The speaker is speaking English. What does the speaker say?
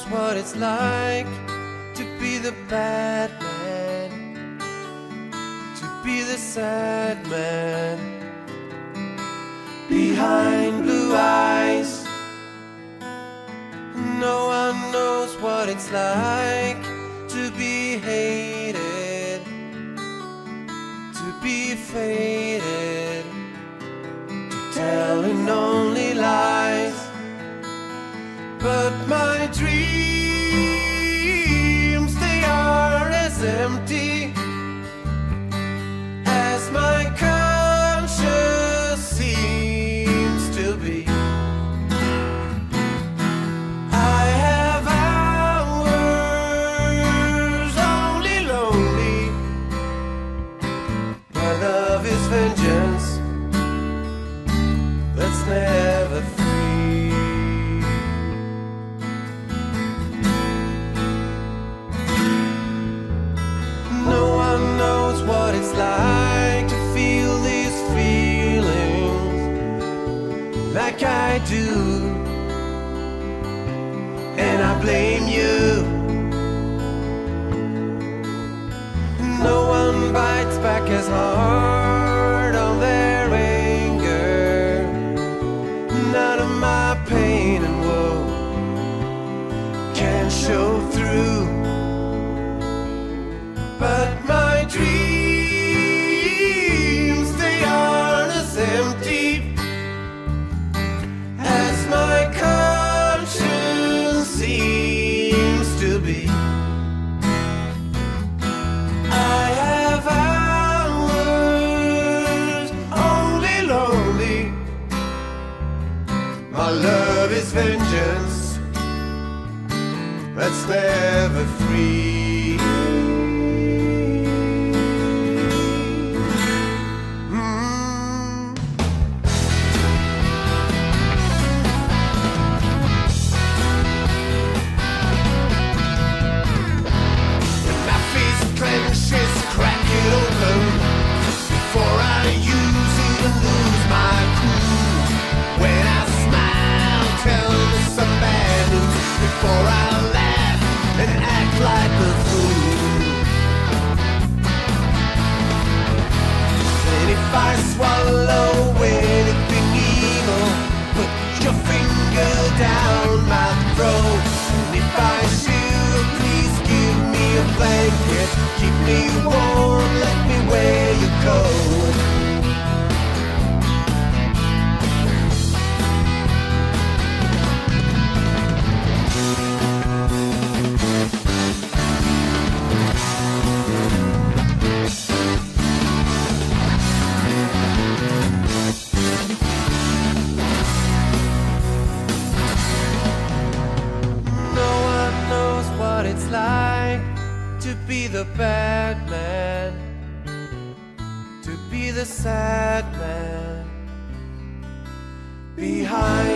what it's like to be the bad man, to be the sad man behind blue eyes. No one knows what it's like to be hated, to be faded, to telling only lies. But my dreams, they are as empty as my conscience seems to be. I have hours only lonely. My love is vengeance that's never free. What it's like to feel these feelings like I do, and I blame you. No one bites back as hard on their anger. None of my pain and woe can show through. But my dreams, they aren't as empty as my conscience seems to be. I have hours only lonely. My love is vengeance that's never free. Clenches, crack it open before I use it and lose my cool. When I smile, tell me some bad news before I laugh and act like a fool. And if I swallow anything evil, put your finger down my throat. And if I shiver, please give me a blanket. Keep me warm, let me wear your coat. No one knows what it's like to be the bad man, to be the sad man behind